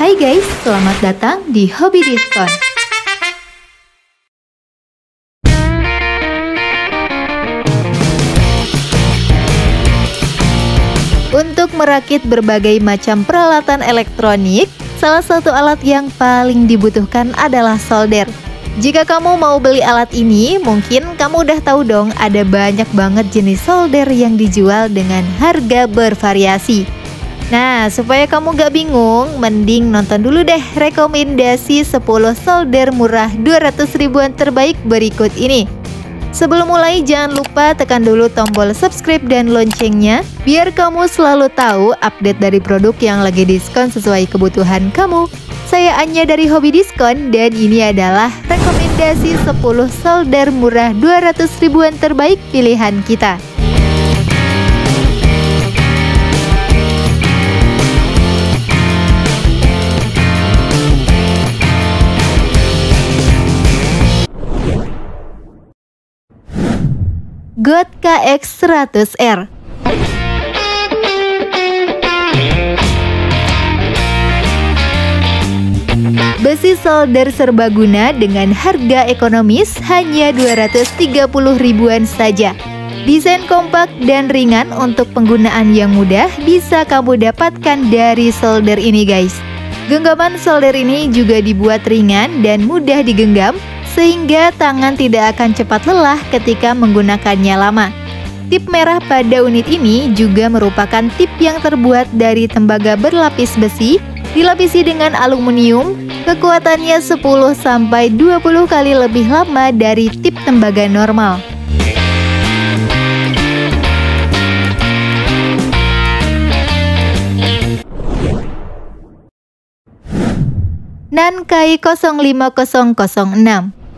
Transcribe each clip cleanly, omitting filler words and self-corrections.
Hai guys, selamat datang di Hobi Diskon. Untuk merakit berbagai macam peralatan elektronik, salah satu alat yang paling dibutuhkan adalah solder. Jika kamu mau beli alat ini, mungkin kamu udah tahu dong ada banyak banget jenis solder yang dijual dengan harga bervariasi. Nah, supaya kamu gak bingung, mending nonton dulu deh rekomendasi 10 solder murah 200 ribuan terbaik berikut ini. Sebelum mulai, jangan lupa tekan dulu tombol subscribe dan loncengnya, biar kamu selalu tahu update dari produk yang lagi diskon sesuai kebutuhan kamu. Saya Anya dari Hobi Diskon, dan ini adalah rekomendasi 10 solder murah 200 ribuan terbaik pilihan kita. GOT KX100R. Besi solder serbaguna dengan harga ekonomis hanya 230 ribuan saja. Desain kompak dan ringan untuk penggunaan yang mudah bisa kamu dapatkan dari solder ini guys. Genggaman solder ini juga dibuat ringan dan mudah digenggam, sehingga tangan tidak akan cepat lelah ketika menggunakannya lama. Tip merah pada unit ini juga merupakan tip yang terbuat dari tembaga berlapis besi, dilapisi dengan aluminium, kekuatannya 10-20 kali lebih lama dari tip tembaga normal. Nankai 05006.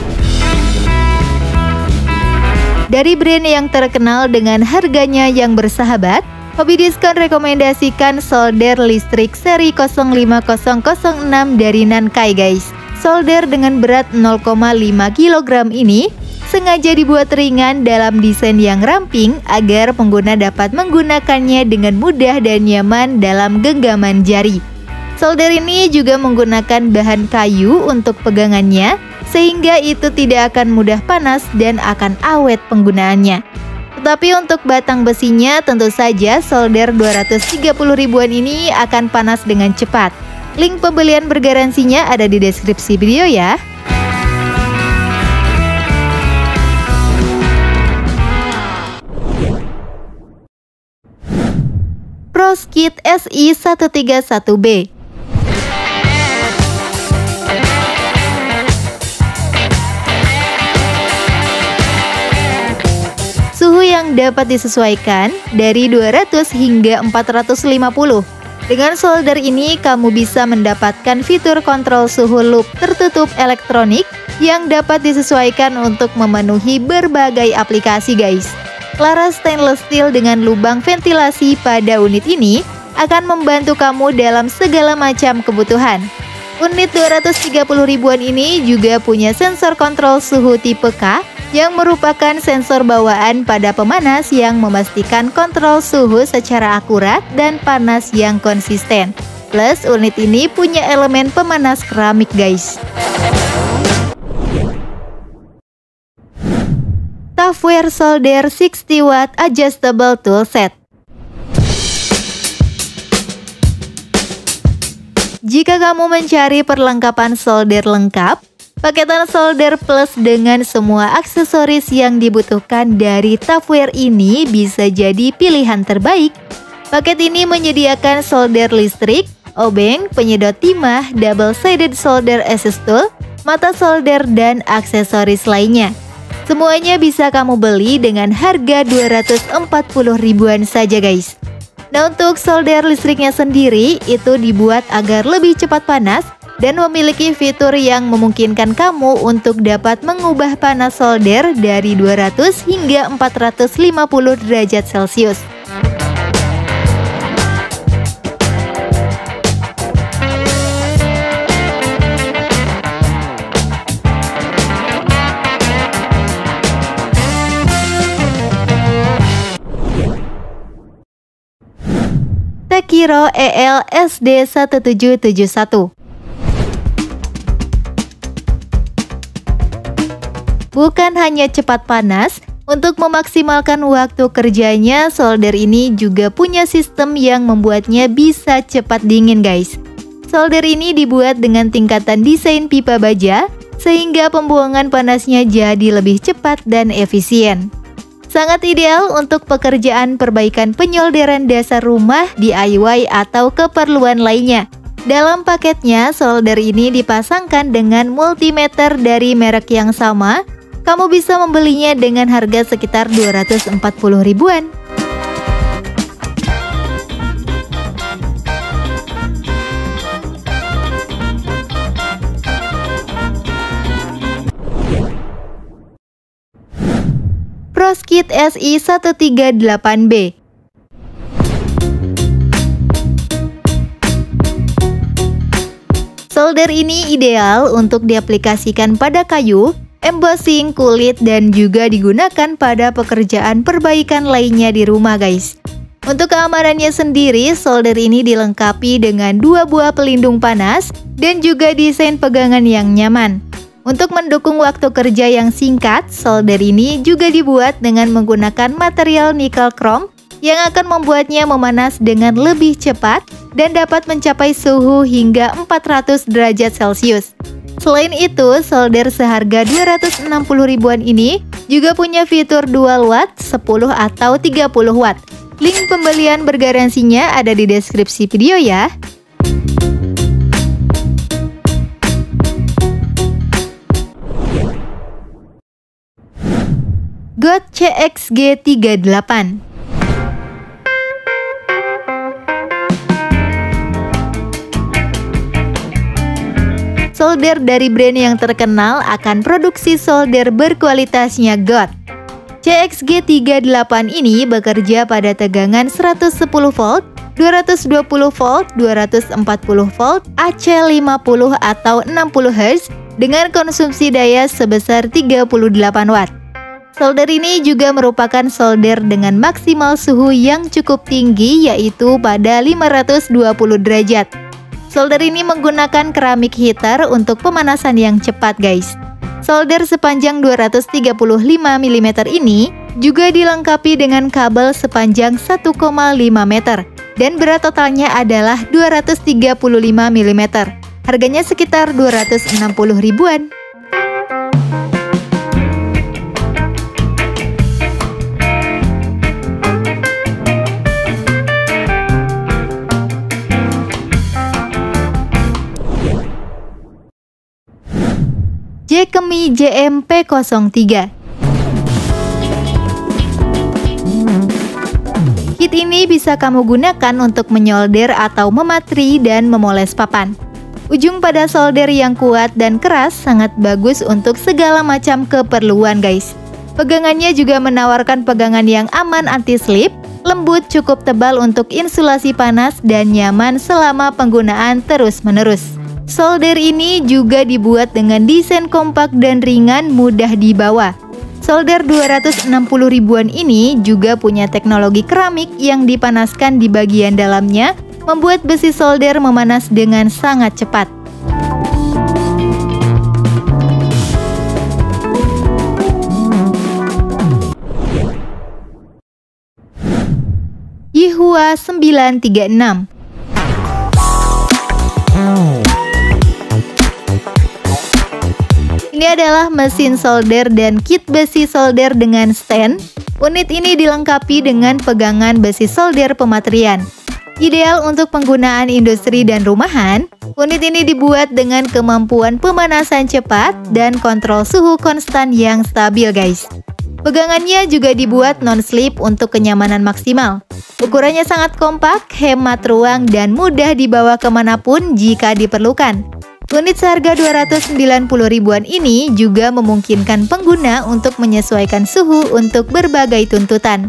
Dari brand yang terkenal dengan harganya yang bersahabat, Hobi Diskon rekomendasikan solder listrik seri 05006 dari Nankai guys. Solder dengan berat 0,5 kg ini sengaja dibuat ringan dalam desain yang ramping agar pengguna dapat menggunakannya dengan mudah dan nyaman dalam genggaman jari. Solder ini juga menggunakan bahan kayu untuk pegangannya, sehingga itu tidak akan mudah panas dan akan awet penggunaannya. Tetapi untuk batang besinya tentu saja solder 230 ribuan ini akan panas dengan cepat. Link pembelian bergaransinya ada di deskripsi video ya. Proskit SI131B. Suhu yang dapat disesuaikan dari 200 hingga 450. Dengan solder ini kamu bisa mendapatkan fitur kontrol suhu loop tertutup elektronik yang dapat disesuaikan untuk memenuhi berbagai aplikasi guys. Laras stainless steel dengan lubang ventilasi pada unit ini akan membantu kamu dalam segala macam kebutuhan. Unit 230 ribuan ini juga punya sensor kontrol suhu tipe K yang merupakan sensor bawaan pada pemanas yang memastikan kontrol suhu secara akurat dan panas yang konsisten. Plus unit ini punya elemen pemanas keramik guys. Tupperware solder 60 watt adjustable tool set. Jika kamu mencari perlengkapan solder lengkap, paketan solder plus dengan semua aksesoris yang dibutuhkan dari Tupperware ini bisa jadi pilihan terbaik. Paket ini menyediakan solder listrik, obeng, penyedot timah, double-sided solder access tool, mata solder, dan aksesoris lainnya. Semuanya bisa kamu beli dengan harga 240 ribuan saja guys. Nah, untuk solder listriknya sendiri itu dibuat agar lebih cepat panas dan memiliki fitur yang memungkinkan kamu untuk dapat mengubah panas solder dari 200 hingga 450 derajat Celcius. Hero EL SD1771. Bukan hanya cepat panas, untuk memaksimalkan waktu kerjanya, solder ini juga punya sistem yang membuatnya bisa cepat dingin guys. Solder ini dibuat dengan tingkatan desain pipa baja, sehingga pembuangan panasnya jadi lebih cepat dan efisien. Sangat ideal untuk pekerjaan perbaikan penyolderan dasar rumah, DIY, atau keperluan lainnya. Dalam paketnya, solder ini dipasangkan dengan multimeter dari merek yang sama. Kamu bisa membelinya dengan harga sekitar 240 ribuan. Proskit SI138B. Solder ini ideal untuk diaplikasikan pada kayu, embossing, kulit, dan juga digunakan pada pekerjaan perbaikan lainnya di rumah guys. Untuk keamanannya sendiri, solder ini dilengkapi dengan 2 buah pelindung panas dan juga desain pegangan yang nyaman. Untuk mendukung waktu kerja yang singkat, solder ini juga dibuat dengan menggunakan material nikel krom yang akan membuatnya memanas dengan lebih cepat dan dapat mencapai suhu hingga 400 derajat Celcius. Selain itu, solder seharga 260 ribuan ini juga punya fitur dual watt, 10 atau 30 watt. Link pembelian bergaransinya ada di deskripsi video ya. GOT CXG38. Solder dari brand yang terkenal akan produksi solder berkualitasnya GOT. CXG38 ini bekerja pada tegangan 110 volt, 220 volt, 240 volt, AC50 atau 60 Hz dengan konsumsi daya sebesar 38 watt. Solder ini juga merupakan solder dengan maksimal suhu yang cukup tinggi, yaitu pada 520 derajat. Solder ini menggunakan keramik heater untuk pemanasan yang cepat guys. Solder sepanjang 235 mm ini juga dilengkapi dengan kabel sepanjang 1,5 meter dan berat totalnya adalah 235 mm. Harganya sekitar 260 ribuan. Jekemi JMP03. Kit ini bisa kamu gunakan untuk menyolder atau mematri dan memoles papan. Ujung pada solder yang kuat dan keras sangat bagus untuk segala macam keperluan guys. Pegangannya juga menawarkan pegangan yang aman anti-slip, lembut, cukup tebal untuk insulasi panas, dan nyaman selama penggunaan terus-menerus. Solder ini juga dibuat dengan desain kompak dan ringan, mudah dibawa. Solder 260 ribuan ini juga punya teknologi keramik yang dipanaskan di bagian dalamnya, membuat besi solder memanas dengan sangat cepat. Yihua 936. Ini adalah mesin solder dan kit besi solder dengan stand. Unit ini dilengkapi dengan pegangan besi solder pematrian. Ideal untuk penggunaan industri dan rumahan, unit ini dibuat dengan kemampuan pemanasan cepat dan kontrol suhu konstan yang stabil guys. Pegangannya juga dibuat non-slip untuk kenyamanan maksimal. Ukurannya sangat kompak, hemat ruang, dan mudah dibawa kemanapun jika diperlukan. Unit seharga 290 ribuan ini juga memungkinkan pengguna untuk menyesuaikan suhu untuk berbagai tuntutan.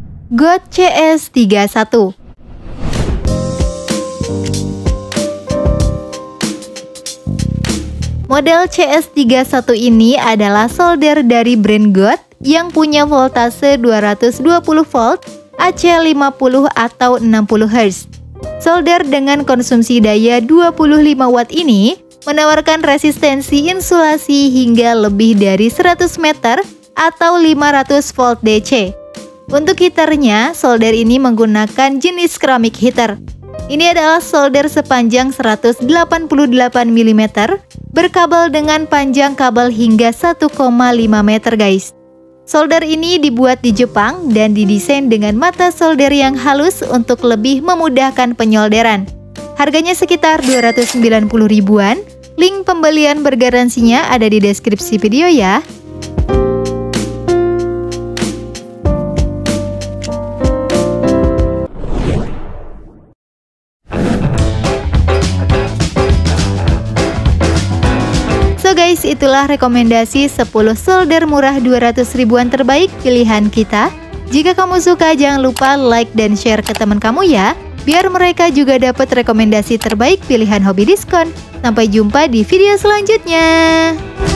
GOT CS31. Model CS31 ini adalah solder dari brand GOT yang punya voltase 220 volt, AC50 atau 60 Hz. Solder dengan konsumsi daya 25 watt ini menawarkan resistensi insulasi hingga lebih dari 100 meter atau 500 volt DC. Untuk heaternya, solder ini menggunakan jenis keramik heater. Ini adalah solder sepanjang 188 mm, berkabel dengan panjang kabel hingga 1,5 meter guys. Solder ini dibuat di Jepang dan didesain dengan mata solder yang halus untuk lebih memudahkan penyolderan. Harganya sekitar 290 ribuan. Link pembelian bergaransinya ada di deskripsi video ya. So guys, itulah rekomendasi 10 solder murah 200 ribuan terbaik pilihan kita. Jika kamu suka, jangan lupa like dan share ke teman kamu ya, biar mereka juga dapat rekomendasi terbaik pilihan hobi diskon. Sampai jumpa di video selanjutnya.